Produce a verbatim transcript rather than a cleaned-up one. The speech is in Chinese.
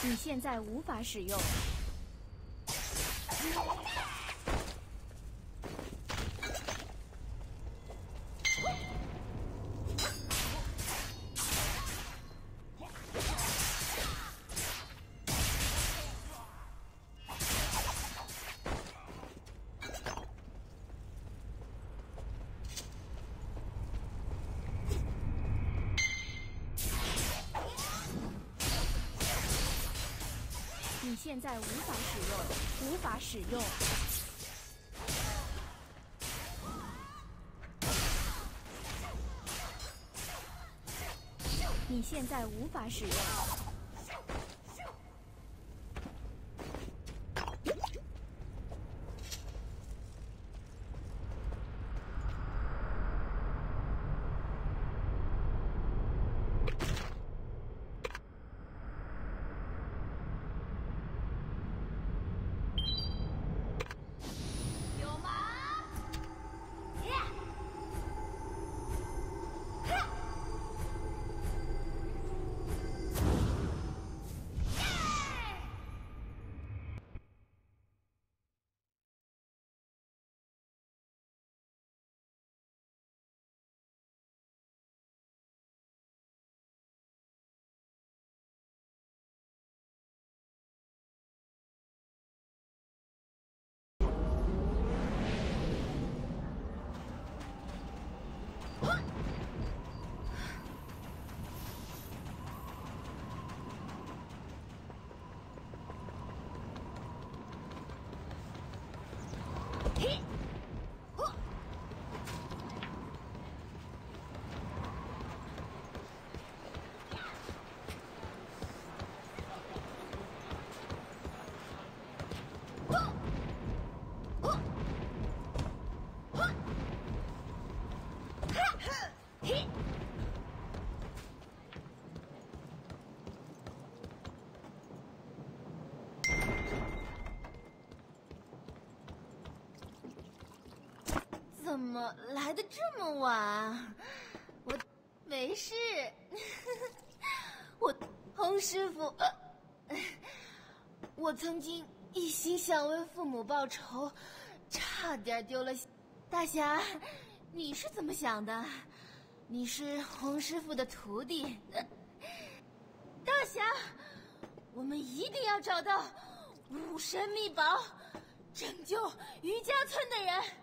你现在无法使用。你现在无法使用，无法使用。你现在无法使用。 怎么来的这么晚？我没事。我洪师傅，呃，我曾经一心想为父母报仇，差点丢了。大侠，你是怎么想的？你是洪师傅的徒弟。大侠，我们一定要找到武神秘宝，拯救余家村的人。